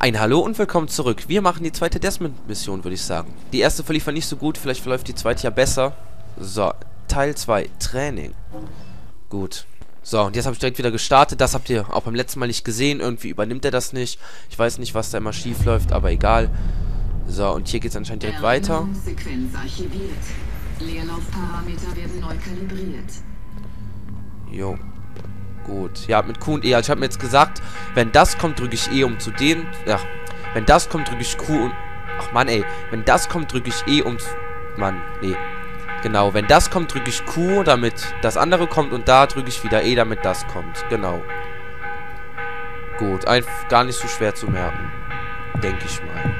Ein Hallo und willkommen zurück. Wir machen die zweite Desmond-Mission, würde ich sagen. Die erste verlief nicht so gut, vielleicht verläuft die zweite ja besser. So, Teil 2, Training. Gut. So, und jetzt habe ich direkt wieder gestartet. Das habt ihr auch beim letzten Mal nicht gesehen. Irgendwie übernimmt er das nicht. Ich weiß nicht, was da immer schief läuft, aber egal. So, und hier geht es anscheinend direkt weiter. Sequenz archiviert. Leerlaufparameter werden neu kalibriert. Jo. Gut. Ja, mit Q und E. Also ich habe mir jetzt gesagt, wenn das kommt, drücke ich E, um zu den... Ja, wenn das kommt, drücke ich Q und... Ach, Mann, ey. Wenn das kommt, drücke ich E, um... Mann, nee. Genau, wenn das kommt, drücke ich Q, damit das andere kommt. Und da drücke ich wieder E, damit das kommt. Genau. Gut. Einfach gar nicht so schwer zu merken. Denke ich mal.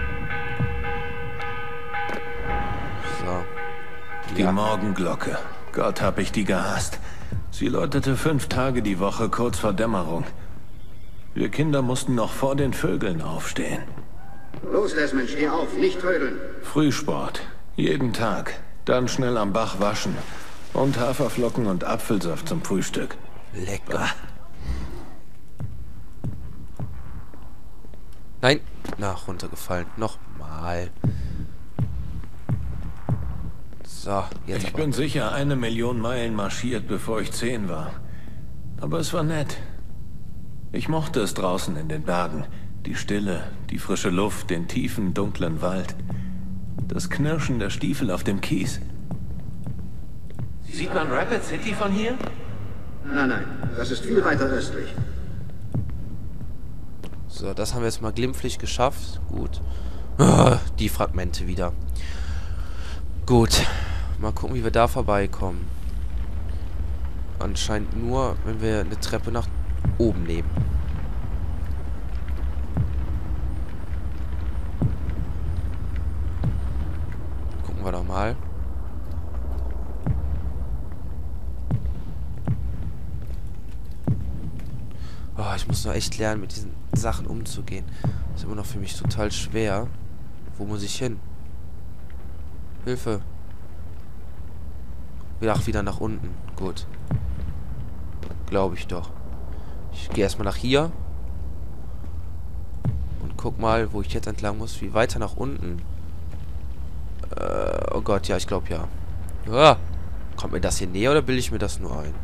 So. Die Morgenglocke. Gott, hab ich die gehasst. Sie läutete 5 Tage die Woche kurz vor Dämmerung. Wir Kinder mussten noch vor den Vögeln aufstehen. Los, Desmond, steh auf, nicht trödeln. Frühsport. Jeden Tag. Dann schnell am Bach waschen. Und Haferflocken und Apfelsaft zum Frühstück. Lecker. Nein. Na, runtergefallen. Nochmal. So, jetzt Ich aber. bin sicher 1 Million Meilen marschiert, bevor ich 10 war. Aber es war nett. Ich mochte es draußen in den Bergen. Die Stille, die frische Luft, den tiefen, dunklen Wald. Das Knirschen der Stiefel auf dem Kies. Sieht man Rapid City von hier? Nein, nein, das ist viel weiter östlich. So, das haben wir jetzt mal glimpflich geschafft. Gut. Ah, die Fragmente wieder. Gut. Mal gucken, wie wir da vorbeikommen. Anscheinend nur, wenn wir eine Treppe nach oben nehmen. Gucken wir doch mal. Oh, ich muss noch echt lernen, mit diesen Sachen umzugehen. Das ist immer noch für mich total schwer. Wo muss ich hin? Hilfe. Ach, wieder nach unten. Gut. Glaube ich doch. Ich gehe erstmal nach hier. Und guck mal, wo ich jetzt entlang muss. Wie weiter nach unten. Oh Gott, ja, ich glaube ja. Ah, kommt mir das hier näher oder bilde ich mir das nur ein?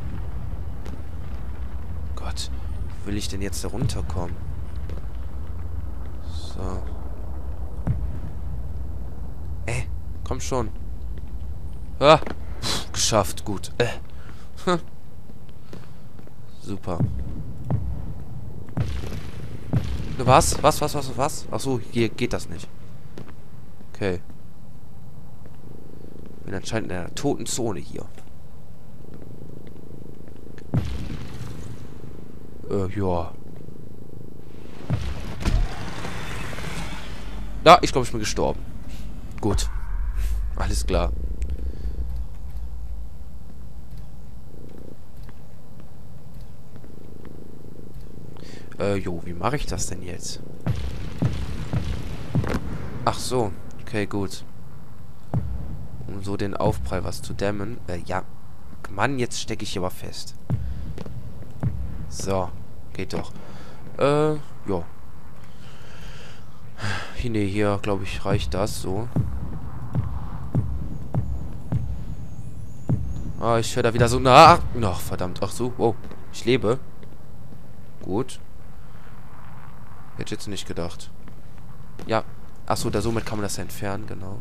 Gott. Wie will ich denn jetzt da runterkommen? So. Komm schon. Ah. Geschafft, gut. Super. Was? Was? Achso, hier geht das nicht. Okay. Bin anscheinend in einer toten Zone hier. Ja. Ja, ich glaube, ich bin gestorben. Gut. Alles klar. Jo, wie mache ich das denn jetzt? Ach so. Okay, gut. Um so den Aufprall was zu dämmen. Ja. Mann, jetzt stecke ich hier aber fest. So. Geht doch. Jo. Nee, hier, glaube ich, reicht das so. Ah, ich höre da wieder so nach. Ach, verdammt. Ach so. Wow. Ich lebe. Gut. Hätte ich jetzt nicht gedacht. Ja. Achso, da somit kann man das entfernen, genau.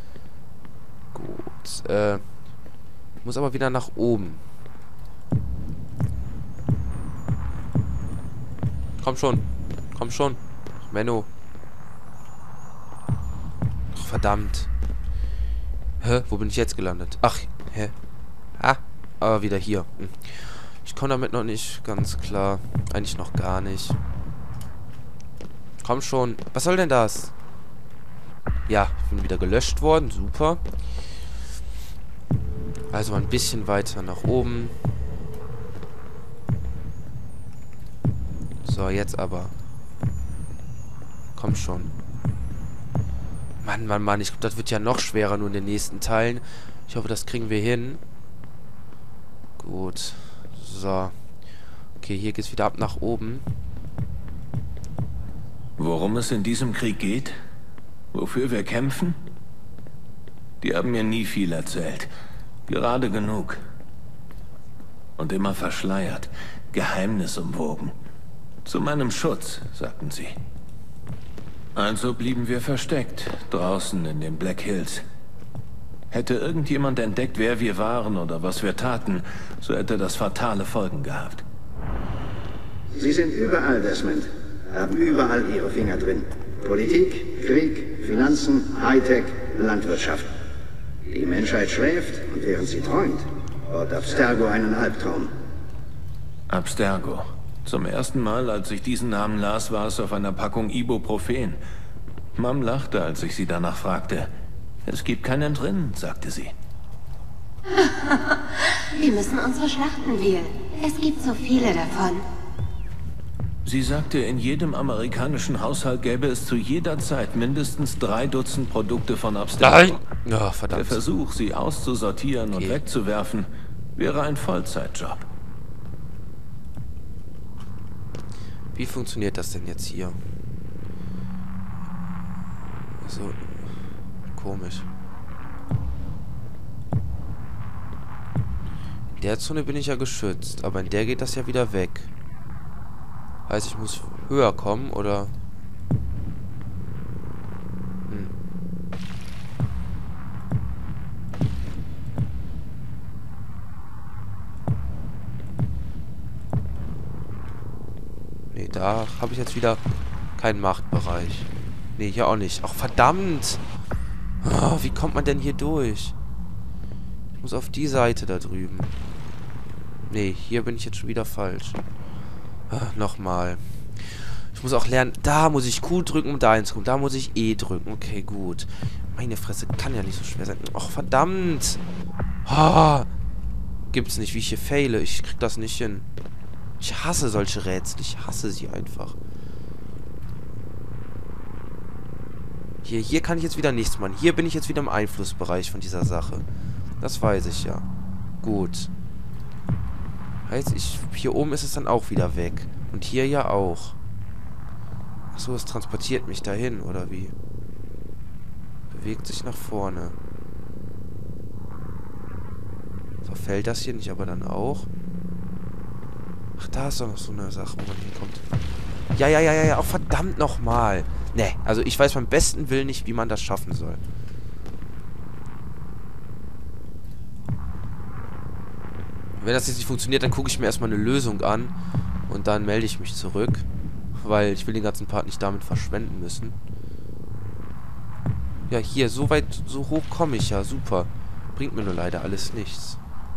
Gut. Muss aber wieder nach oben. Komm schon. Komm schon. Ach, Menno. Ach, verdammt. Hä? Wo bin ich jetzt gelandet? Ach, hä? Ah, aber wieder hier. Ich komme damit noch nicht ganz klar. Eigentlich noch gar nicht. Komm schon. Was soll denn das? Ja, ich bin wieder gelöscht worden. Super. Also ein bisschen weiter nach oben. So, jetzt aber. Komm schon. Mann. Ich glaube, das wird ja noch schwerer nur in den nächsten Teilen. Ich hoffe, das kriegen wir hin. Gut. So. Okay, hier geht's wieder ab nach oben. Worum es in diesem Krieg geht? Wofür wir kämpfen? Die haben mir nie viel erzählt. Gerade genug. Und immer verschleiert, geheimnisumwoben. Zu meinem Schutz, sagten sie. Also blieben wir versteckt, draußen in den Black Hills. Hätte irgendjemand entdeckt, wer wir waren oder was wir taten, so hätte das fatale Folgen gehabt. Sie sind überall, Desmond. Haben überall ihre Finger drin. Politik, Krieg, Finanzen, Hightech, Landwirtschaft. Die Menschheit schläft und während sie träumt, baut Abstergo einen Albtraum. Abstergo. Zum ersten Mal, als ich diesen Namen las, war es auf einer Packung Ibuprofen. Mom lachte, als ich sie danach fragte. Es gibt keinen drin, sagte sie. Wir müssen unsere Schlachten wählen. Es gibt so viele davon. Sie sagte, in jedem amerikanischen Haushalt gäbe es zu jeder Zeit mindestens 3 Dutzend Produkte von Abstergo. Nein! Ja, verdammt. Der Versuch, sie auszusortieren und wegzuwerfen, wäre ein Vollzeitjob. Wie funktioniert das denn jetzt hier? So komisch. In der Zone bin ich ja geschützt, aber in der geht das ja wieder weg. Heißt, ich muss höher kommen, oder? Nee, da habe ich jetzt wieder keinen Machtbereich. Nee, hier auch nicht. Ach, verdammt! Oh, wie kommt man denn hier durch? Ich muss auf die Seite da drüben. Nee, hier bin ich jetzt schon wieder falsch. Nochmal. Ich muss auch lernen, da muss ich Q drücken, um da hinzukommen. Da muss ich E drücken. Okay, gut. Meine Fresse, kann ja nicht so schwer sein. Och, verdammt. Oh, gibt's nicht, wie ich hier faile. Ich krieg das nicht hin. Ich hasse solche Rätsel. Ich hasse sie einfach. Hier kann ich jetzt wieder nichts machen. Hier bin ich jetzt wieder im Einflussbereich von dieser Sache. Das weiß ich ja. Gut. Heißt, hier oben ist es dann auch wieder weg. Und hier ja auch. Achso, es transportiert mich dahin, oder wie? Bewegt sich nach vorne. Verfällt das hier nicht aber dann auch? Ach, da ist doch noch so eine Sache, wo man hinkommt. Ja. Oh, verdammt nochmal. Ne, also ich weiß beim besten Willen nicht, wie man das schaffen soll. Wenn das jetzt nicht funktioniert, dann gucke ich mir erstmal eine Lösung an. Und dann melde ich mich zurück. Weil ich will den ganzen Part nicht damit verschwenden müssen. Ja, hier, so weit, so hoch komme ich ja. Super. Bringt mir nur leider alles nichts.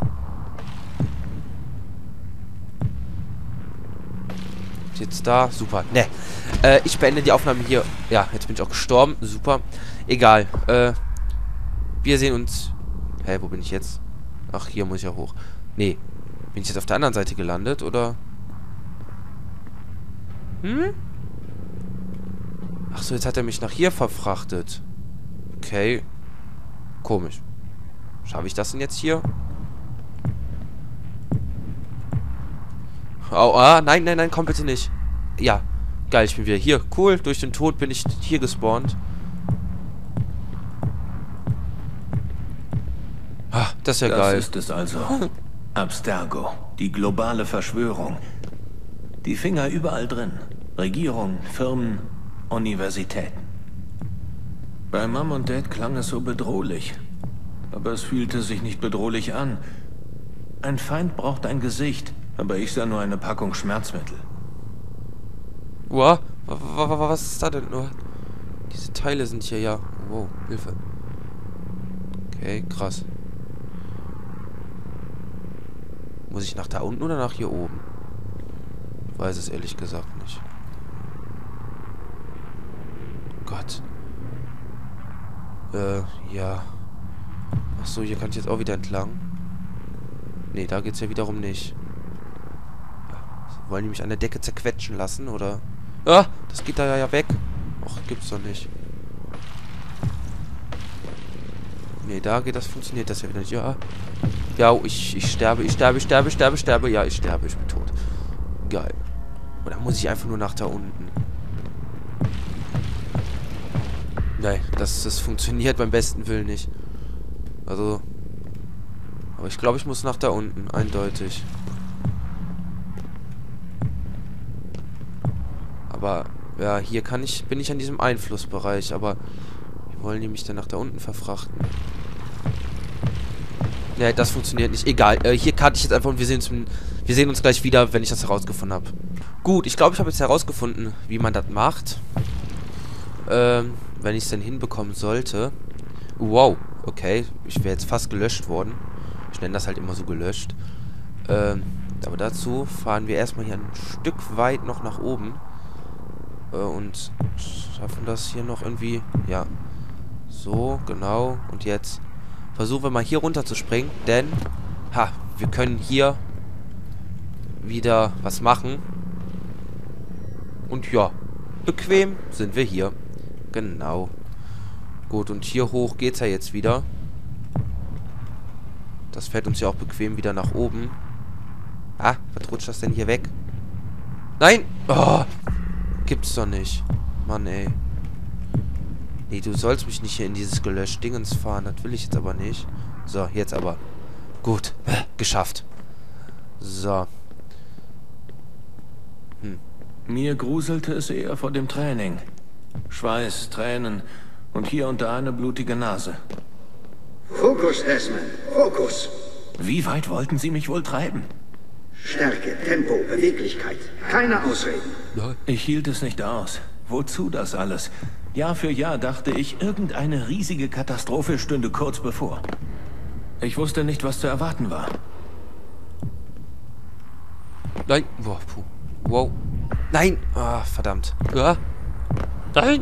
Jetzt da. Super. Ne. Ich beende die Aufnahme hier. Ja, jetzt bin ich auch gestorben. Super. Egal. Wir sehen uns. Hä, wo bin ich jetzt? Ach, hier muss ich ja hoch. Nee. Bin ich jetzt auf der anderen Seite gelandet, oder? Ach so, jetzt hat er mich nach hier verfrachtet. Okay. Komisch. Schaffe ich das denn jetzt hier? Oh, nein, komm bitte nicht. Ja, geil, ich bin wieder hier. Cool, durch den Tod bin ich hier gespawnt. Ah, das ist ja geil. Das ist es also. Abstergo, die globale Verschwörung. Die Finger überall drin. Regierung, Firmen, Universitäten. Bei Mom und Dad klang es so bedrohlich. Aber es fühlte sich nicht bedrohlich an. Ein Feind braucht ein Gesicht, aber ich sah nur eine Packung Schmerzmittel. Wow, was ist da denn nur? Diese Teile sind hier ja... Wow, Hilfe. Okay, krass. Muss ich nach da unten oder nach hier oben? Ich weiß es ehrlich gesagt nicht. Gott. Ja. Achso, hier kann ich jetzt auch wieder entlang. Nee, da geht's ja wiederum nicht. Wollen die mich an der Decke zerquetschen lassen, oder? Ah, das geht da ja weg. Och, gibt's doch nicht. Nee, da geht das, funktioniert das ja wieder nicht. Ja. Ja, ich sterbe. Ja, ich sterbe, ich bin tot. Geil. Oder muss ich einfach nur nach da unten? Nein, das funktioniert beim besten Willen nicht. Also... Aber ich glaube, ich muss nach da unten. Eindeutig. Aber... Ja, hier bin ich an diesem Einflussbereich, aber... Wie wollen die mich denn nach da unten verfrachten? Ne, das funktioniert nicht. Egal, hier karte ich jetzt einfach und wir sehen uns gleich wieder, wenn ich das herausgefunden habe. Gut, ich glaube, ich habe jetzt herausgefunden, wie man das macht. Wenn ich es denn hinbekommen sollte. Wow, okay. Ich wäre jetzt fast gelöscht worden. Ich nenne das halt immer so gelöscht. Aber dazu fahren wir erstmal hier ein Stück weit noch nach oben. Und schaffen das hier noch irgendwie. Ja. So, genau. Und jetzt versuchen wir mal hier runter zu springen. Denn, wir können hier wieder was machen. Und ja, bequem sind wir hier. Genau. Gut, und hier hoch geht's ja jetzt wieder. Das fährt uns ja auch bequem wieder nach oben. Was rutscht das denn hier weg? Nein! Oh, gibt's doch nicht. Mann, ey. Nee, du sollst mich nicht hier in dieses gelöscht Dingens fahren. Das will ich jetzt aber nicht. So, jetzt aber. Gut. Geschafft. So. Mir gruselte es eher vor dem Training. Schweiß, Tränen und hier und da eine blutige Nase. Fokus, Desmond. Fokus. Wie weit wollten Sie mich wohl treiben? Stärke, Tempo, Beweglichkeit. Keine Ausreden. Ich hielt es nicht aus. Wozu das alles? Jahr für Jahr dachte ich, irgendeine riesige Katastrophe stünde kurz bevor. Ich wusste nicht, was zu erwarten war. Nein. Boah, puh. Wow. Nein. Verdammt. Ja. Nein.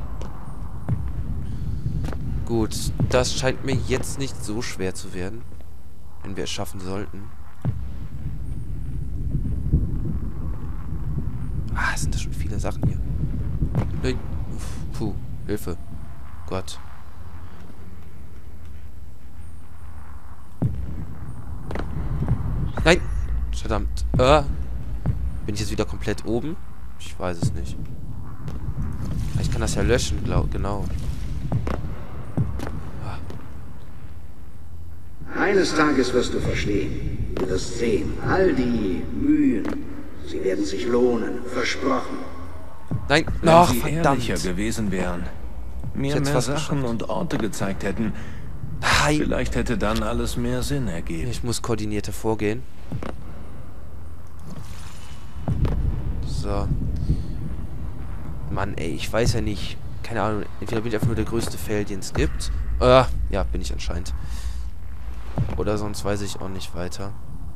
Gut, das scheint mir jetzt nicht so schwer zu werden. Wenn wir es schaffen sollten. Sind das schon viele Sachen hier. Nein. Puh. Hilfe. Gott. Nein. Verdammt. Bin ich jetzt wieder komplett oben? Ich weiß es nicht. Ich kann das ja löschen, genau. Eines Tages wirst du verstehen. Du wirst sehen. All die Mühen, sie werden sich lohnen. Versprochen. Nein. Wenn Sie verdammt. ehrlicher gewesen wären, mir Jetzt mehr fast Sachen geschafft. und Orte gezeigt hätten, Nein. vielleicht hätte dann alles mehr Sinn ergeben. Ich muss koordinierter vorgehen. So. Mann, ey, ich weiß ja nicht. Keine Ahnung, entweder bin ich einfach nur der größte Fail, den es gibt. Ja, bin ich anscheinend. Oder sonst weiß ich auch nicht weiter.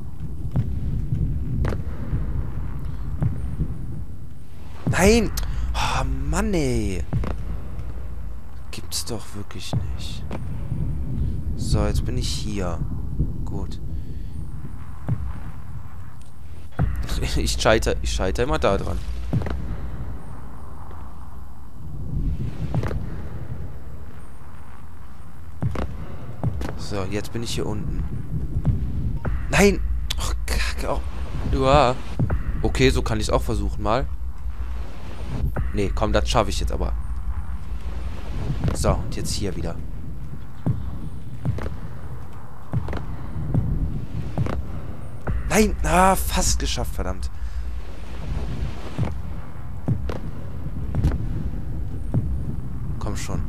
Nein! Oh, Mann, ey. Gibt's doch wirklich nicht. So, jetzt bin ich hier. Gut. Ich scheitere immer da dran. So, jetzt bin ich hier unten. Nein! Ach, Kacke. Oh. Ja. Okay, so kann ich es auch versuchen mal. Nee, komm, das schaffe ich jetzt aber. So, und jetzt hier wieder. Nein! Fast geschafft, verdammt. Komm schon.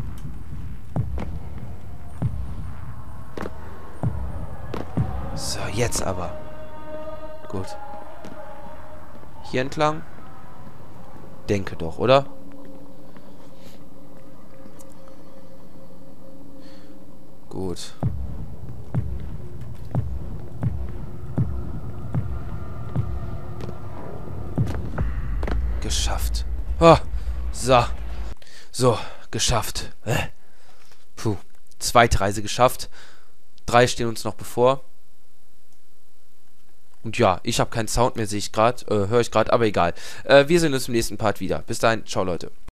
So, jetzt aber. Gut. Hier entlang? Denke doch, oder? Gut. Geschafft. So. So, geschafft. Puh. Zweite Reise geschafft. 3 stehen uns noch bevor. Und ja, ich habe keinen Sound mehr, sehe ich gerade, höre ich gerade, aber egal. Wir sehen uns im nächsten Part wieder. Bis dahin, ciao Leute.